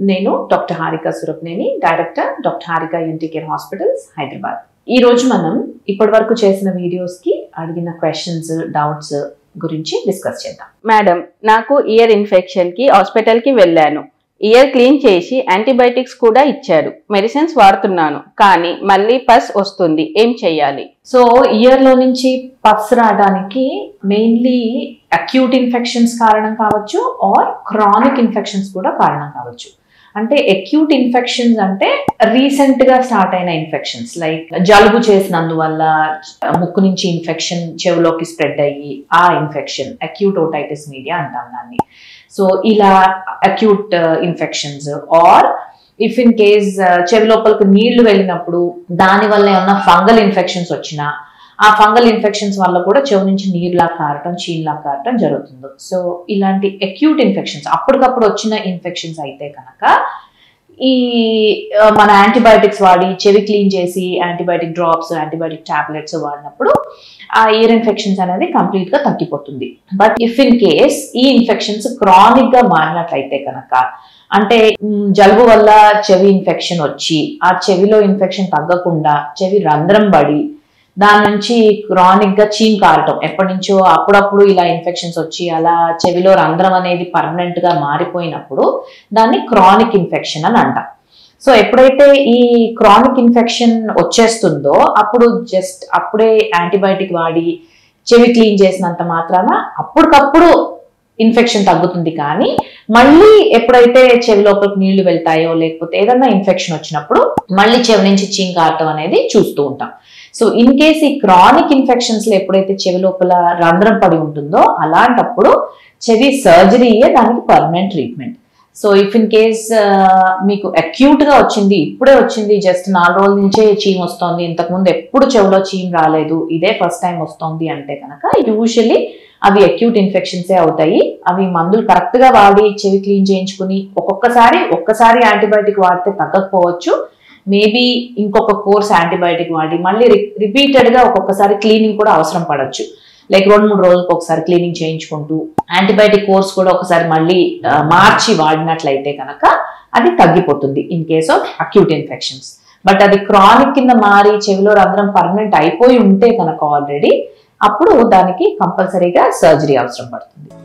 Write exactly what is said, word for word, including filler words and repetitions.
నేను doctor Harika Surapaneni, director doctor Harika ENT care hospitals Hyderabad. ఈ రోజు మనం ఇప్పటివరకు చేసిన వీడియోస్ కి అడిగిన క్వశ్చన్స్, డౌట్స్ గురించి డిస్కస్ చేద్దాం. మేడం, నాకు ఇయర్ ఇన్ఫెక్షన్ కి హాస్పిటల్ కి వెళ్ళాను. ఇయర్ క్లీన్ చేసి యాంటీబయాటిక్స్ కూడా ఇచ్చారు. మెడిసిన్స్ వాడుతున్నాను, కానీ మళ్ళీ పస్ వస్తుంది. ఏం చెయ్యాలి? సో ఇయర్ లో నుంచి పస్ రావడానికి మెయిన్లీ అక్యూట్ ఇన్ఫెక్షన్స్ కారణం కావచ్చు, ఆర్ క్రానిక్ ఇన్ఫెక్షన్స్ కూడా కారణం కావచ్చు. అంటే అక్యూట్ ఇన్ఫెక్షన్స్ అంటే రీసెంట్ గా స్టార్ట్ అయిన ఇన్ఫెక్షన్స్, లైక్ జలుబు చేసినందువల్ల ముక్కు నుంచి ఇన్ఫెక్షన్ చెవులోకి స్ప్రెడ్ అయ్యి ఆ ఇన్ఫెక్షన్ అక్యూట్ ఓటైటిస్ మీడియా అంటాం దాన్ని. సో ఇలా acute infections, or if in case చెవి లోపలికి నీళ్లు వెళ్ళినప్పుడు దాని వల్ల ఏమన్నా ఫంగల్ ఇన్ఫెక్షన్స్ వచ్చినా ఆ ఫంగల్ ఇన్ఫెక్షన్స్ వల్ల కూడా చెవి నుంచి నీరులా కారటం, చీన్లా కారటం జరుగుతుంది. సో ఇలాంటి అక్యూట్ ఇన్ఫెక్షన్స్ అప్పటికప్పుడు వచ్చిన ఇన్ఫెక్షన్స్ అయితే కనుక ఈ మన యాంటీబయాటిక్స్ వాడి చెవి క్లీన్ చేసి యాంటీబయాటిక్ డ్రాప్స్, యాంటీబయాటిక్ టాబ్లెట్స్ వాడినప్పుడు ఆ ఇయర్ ఇన్ఫెక్షన్స్ అనేది కంప్లీట్ గా తగ్గిపోతుంది. బట్ ఇఫ్ ఇన్ కేస్ ఈ ఇన్ఫెక్షన్స్ క్రానిక్ గా మారినట్లయితే కనుక, అంటే జలుబు వల్ల చెవి ఇన్ఫెక్షన్ వచ్చి ఆ చెవిలో ఇన్ఫెక్షన్ తగ్గకుండా చెవి రంధ్రం పడి దాని నుంచి క్రానిక్ గా చీమ్ కారటం, ఎప్పటి నుంచో అప్పుడప్పుడు ఇలా ఇన్ఫెక్షన్స్ వచ్చి అలా చెవిలో రంధ్రం అనేది పర్మనెంట్ గా మారిపోయినప్పుడు దాన్ని క్రానిక్ ఇన్ఫెక్షన్ అని అంటాం. సో ఎప్పుడైతే ఈ క్రానిక్ ఇన్ఫెక్షన్ వచ్చేస్తుందో అప్పుడు జస్ట్ అప్పుడే యాంటీబయాటిక్ వాడి చెవి క్లీన్ చేసినంత మాత్రాన అప్పటికప్పుడు ఇన్ఫెక్షన్ తగ్గుతుంది. కానీ మళ్ళీ ఎప్పుడైతే చెవి లోపలికి నీళ్లు వెళ్తాయో లేకపోతే ఏదన్నా ఇన్ఫెక్షన్ వచ్చినప్పుడు మళ్ళీ చెవి నుంచి చీమ్ కారటం అనేది చూస్తూ ఉంటాం. సో ఇన్ కేస్ ఈ క్రానిక్ ఇన్ఫెక్షన్స్ లో ఎప్పుడైతే చెవి లోపల రంధ్రం పడి ఉంటుందో అలాంటప్పుడు చెవి సర్జరీయే దానికి permanent treatment. So if in case మీకు అక్యూట్ గా వచ్చింది, ఇప్పుడే వచ్చింది, జస్ట్ నాలుగు రోజుల నుంచే చీమ్ వస్తుంది, ఇంతకుముందు ఎప్పుడు చెవిలో చీమ్ రాలేదు, ఇదే ఫస్ట్ టైం వస్తుంది అంటే కనుక యూజువల్లీ అవి అక్యూట్ ఇన్ఫెక్షన్సే అవుతాయి. అవి మందులు కరెక్ట్ గా వాడి చెవి క్లీన్ చేయించుకుని ఒక్కొక్కసారి ఒక్కసారి యాంటీబయాటిక్ వాడితే తగ్గకపోవచ్చు, మేబీ ఇంకొక కోర్స్ యాంటీబయాటిక్ వాడి మళ్ళీ రిపీటెడ్ గా ఒక్కొక్కసారి క్లీనింగ్ కూడా అవసరం పడవచ్చు. లైక్ రెండు మూడు రోజులకు ఒకసారి క్లీనింగ్ చేయించుకుంటూ యాంటీబయాటిక్ కోర్స్ కూడా ఒకసారి మళ్ళీ మార్చి వాడినట్లయితే కనుక అది తగ్గిపోతుంది in case of acute infections. But అది క్రానిక్ కింద మారి చెవిలో రంధ్రం పర్మనెంట్ అయిపోయి ఉంటే కనుక ఆల్రెడీ, అప్పుడు దానికి కంపల్సరీగా సర్జరీ అవసరం పడుతుంది.